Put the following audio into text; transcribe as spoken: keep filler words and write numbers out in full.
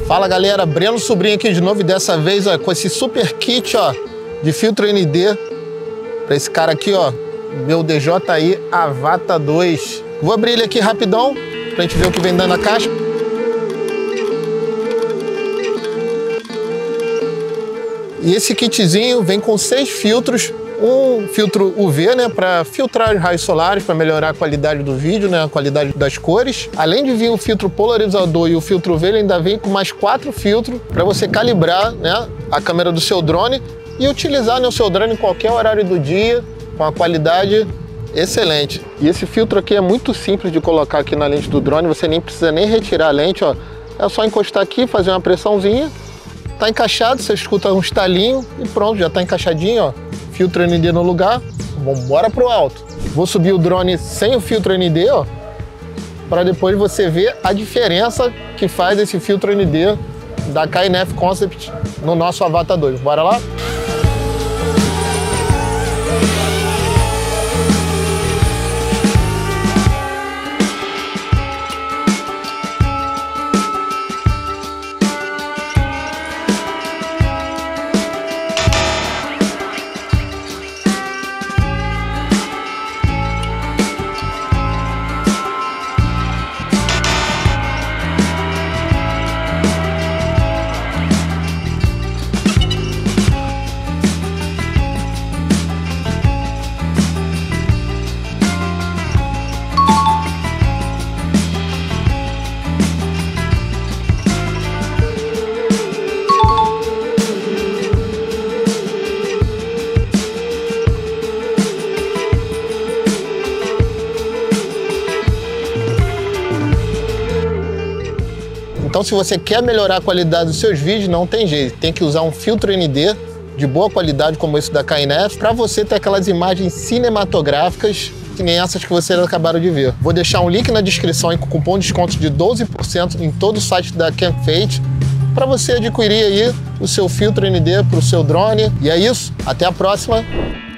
Fala galera, Breno Sobrinho aqui de novo e dessa vez ó, com esse super kit ó, de filtro N D para esse cara aqui, ó, meu D J I Avata dois. Vou abrir ele aqui rapidão pra gente ver o que vem dentro da caixa. E esse kitzinho vem com seis filtros, um filtro U V, né, para filtrar os raios solares, para melhorar a qualidade do vídeo, né, a qualidade das cores. Além de vir o filtro polarizador e o filtro U V, ele ainda vem com mais quatro filtros para você calibrar, né, a câmera do seu drone e utilizar, né, o seu drone em qualquer horário do dia, com a qualidade excelente. E esse filtro aqui é muito simples de colocar aqui na lente do drone, você nem precisa nem retirar a lente, ó. É só encostar aqui, fazer uma pressãozinha, tá encaixado, você escuta um estalinho e pronto, já tá encaixadinho, ó. Filtro N D no lugar, vamos embora pro alto. Vou subir o drone sem o filtro N D, ó, para depois você ver a diferença que faz esse filtro N D da K N F Concept no nosso Avata dois. Bora lá? Então, se você quer melhorar a qualidade dos seus vídeos, não tem jeito. Tem que usar um filtro N D de boa qualidade, como esse da K N F, para você ter aquelas imagens cinematográficas, que nem essas que vocês acabaram de ver. Vou deixar um link na descrição com cupom de desconto de doze por cento em todo o site da CamFate, para você adquirir aí o seu filtro N D para o seu drone. E é isso. Até a próxima.